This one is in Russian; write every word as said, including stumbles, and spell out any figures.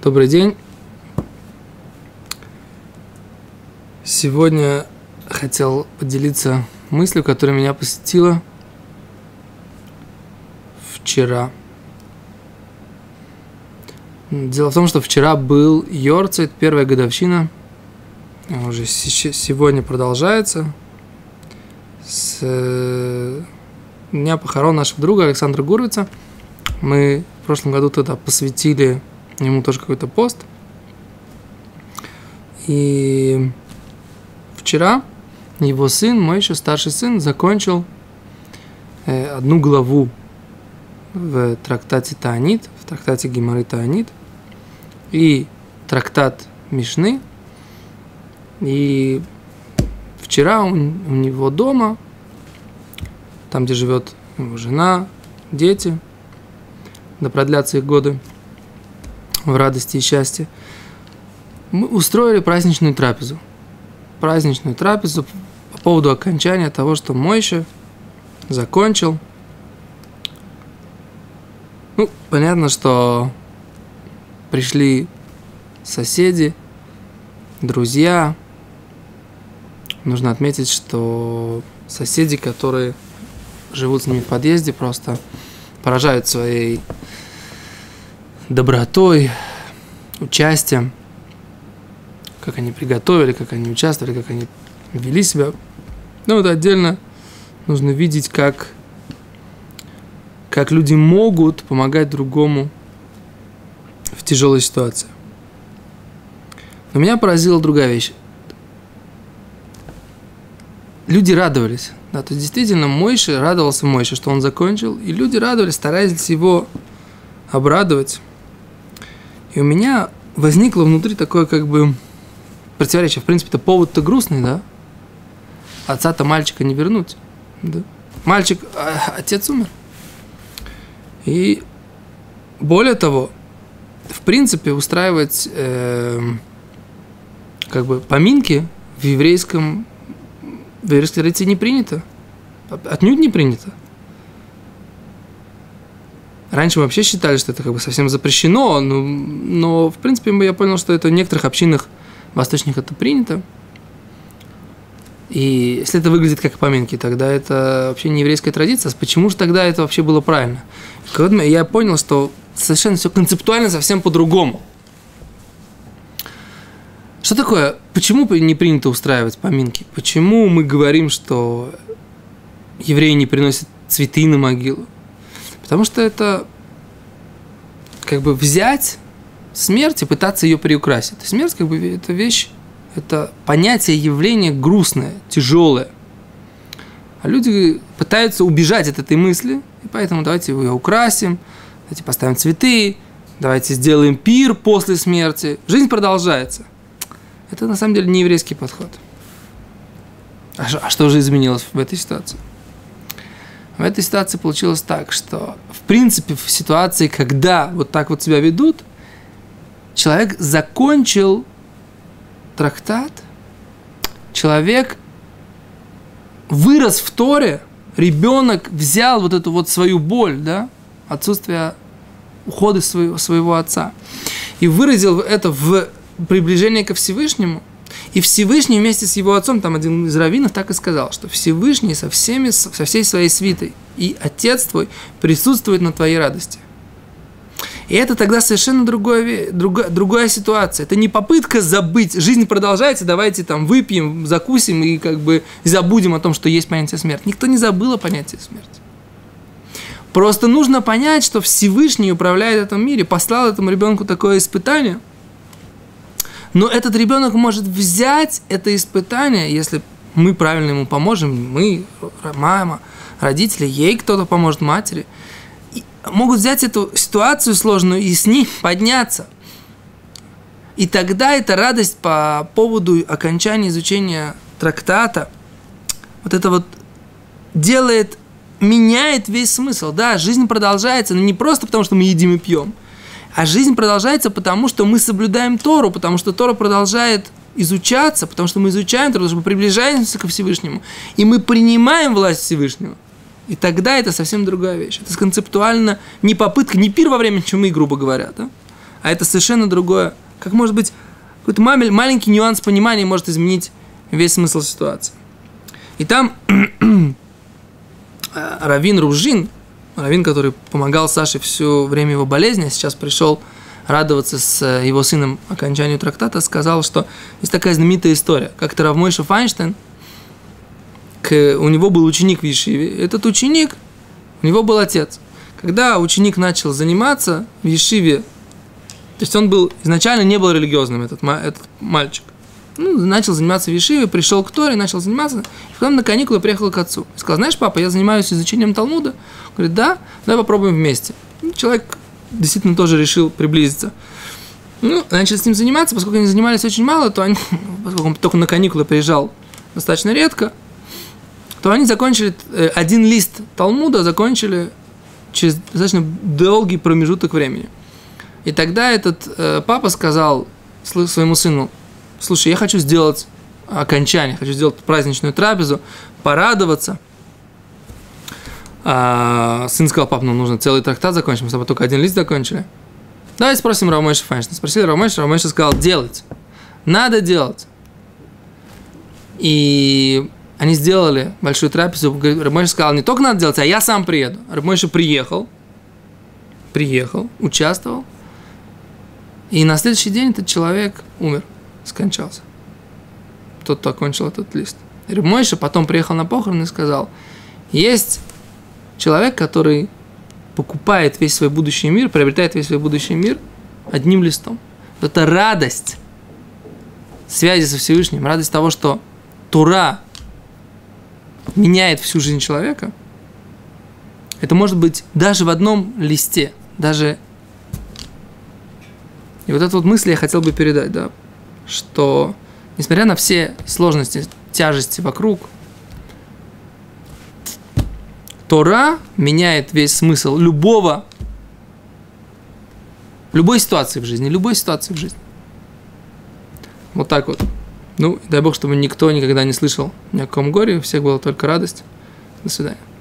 Добрый день. Сегодня хотел поделиться мыслью, которая меня посетила вчера. Дело в том, что вчера был Йорцайт, первая годовщина, уже сегодня продолжается, с дня похорон нашего друга Александра Гурвица. Мы в прошлом году тогда посвятили ему тоже какой-то пост. И вчера его сын, мой еще старший сын, закончил э, одну главу в трактате Таанит, в трактате Гемары Таанит, и трактат Мишны. И вчера он, у него дома, там, где живет его жена, дети, да продлятся их годы в радости и счастье, мы устроили праздничную трапезу. Праздничную трапезу по поводу окончания того, что Мойше закончил. Ну, понятно, что пришли соседи, друзья. Нужно отметить, что соседи, которые живут с ними в подъезде, просто поражают своей добротой, участием, как они приготовили, как они участвовали, как они вели себя. Ну, это отдельно нужно видеть, как, как люди могут помогать другому в тяжелой ситуации. Но меня поразила другая вещь. Люди радовались. Да, то есть действительно Мойше радовался Мойше, что он закончил, и люди радовались, старались его обрадовать. И у меня возникло внутри такое как бы противоречие. В принципе-то повод-то грустный, да? Отца-то мальчика не вернуть. Да? Мальчик, а, отец умер. И более того, в принципе, устраивать э, как бы поминки в еврейском в еврейской традиции не принято. Отнюдь не принято. Раньше мы вообще считали, что это как бы совсем запрещено, но, но в принципе я понял, что это в некоторых общинах восточных это принято. И если это выглядит как поминки, тогда это вообще не еврейская традиция. Почему же тогда это вообще было правильно? Когда я понял, что совершенно все концептуально совсем по-другому. Что такое? Почему не принято устраивать поминки? Почему мы говорим, что евреи не приносят цветы на могилу? Потому что это как бы взять смерть и пытаться ее приукрасить. Смерть как бы это вещь, это понятие, явление грустное, тяжелое. А люди пытаются убежать от этой мысли, и поэтому давайте ее украсим, давайте поставим цветы, давайте сделаем пир после смерти. Жизнь продолжается. Это на самом деле не еврейский подход. А что же изменилось в этой ситуации? В этой ситуации получилось так, что в принципе в ситуации, когда вот так вот себя ведут, человек закончил трактат, человек вырос в Торе, ребенок взял вот эту вот свою боль, да, отсутствие ухода своего, своего отца, и выразил это в приближение ко Всевышнему. И Всевышний вместе с его отцом, там один из раввинов так и сказал, что Всевышний со всеми, со всей своей свитой и отец твой присутствует на твоей радости. И это тогда совершенно другое, другая, другая ситуация. Это не попытка забыть, жизнь продолжается, давайте там выпьем, закусим и как бы забудем о том, что есть понятие смерти. Никто не забыл о понятии смерти. Просто нужно понять, что Всевышний управляет в этом мире, послал этому ребенку такое испытание. Но этот ребенок может взять это испытание, если мы правильно ему поможем, мы, мама, родители, ей кто-то поможет, матери, и могут взять эту ситуацию сложную и с ней подняться. И тогда эта радость по поводу окончания изучения трактата, вот это вот делает, меняет весь смысл. Да, жизнь продолжается, но не просто потому, что мы едим и пьем, а жизнь продолжается потому, что мы соблюдаем Тору, потому что Тора продолжает изучаться, потому что мы изучаем Тору, потому что мы приближаемся ко Всевышнему, и мы принимаем власть Всевышнего. И тогда это совсем другая вещь. Это концептуально не попытка, не пир во время чумы, грубо говоря, да? а это совершенно другое. Как может быть, какой-то маленький нюанс понимания может изменить весь смысл ситуации. И там раввин Ружин, раввин, который помогал Саше все время его болезни, а сейчас пришел радоваться с его сыном окончанию трактата, сказал, что есть такая знаменитая история. Как-то Рав Мойше Файнштейн, к, у него был ученик в Ешиве. Этот ученик, у него был отец. Когда ученик начал заниматься в Ешиве, то есть он был, изначально не был религиозным, этот, этот мальчик. Ну, начал заниматься в Ешиве, пришел к Торе, начал заниматься, и потом на каникулы приехал к отцу. И сказал: знаешь, папа, я занимаюсь изучением Талмуда. Он говорит: да, давай попробуем вместе. Ну, человек действительно тоже решил приблизиться. Ну, начали с ним заниматься, поскольку они занимались очень мало, то они, поскольку он только на каникулы приезжал достаточно редко, то они закончили, один лист Талмуда закончили через достаточно долгий промежуток времени. И тогда этот э, папа сказал своему сыну: слушай, я хочу сделать окончание, хочу сделать праздничную трапезу, порадоваться. А сын сказал: пап, ну нужно целый трактат закончить, мы с тобой только один лист закончили. Давай спросим Рав Мойше Файнштейна. Спросили Рав Мойше, Рав Мойше сказал: делать, надо делать. И они сделали большую трапезу. Рав Мойше сказал: не только надо делать, а я сам приеду. Рав Мойше приехал, приехал, участвовал. И на следующий день этот человек умер, скончался. Тот, кто окончил этот лист. И Рав Мойше потом приехал на похороны и сказал: есть человек, который покупает весь свой будущий мир, приобретает весь свой будущий мир одним листом. Это радость связи со Всевышним, радость того, что Тора меняет всю жизнь человека. Это может быть даже в одном листе, даже. И вот эту вот мысль я хотел бы передать, да, что несмотря на все сложности, тяжести вокруг, Тора меняет весь смысл любого, любой ситуации в жизни, любой ситуации в жизни. Вот так вот. Ну, дай Бог, чтобы никто никогда не слышал ни о каком горе, у всех была только радость. До свидания.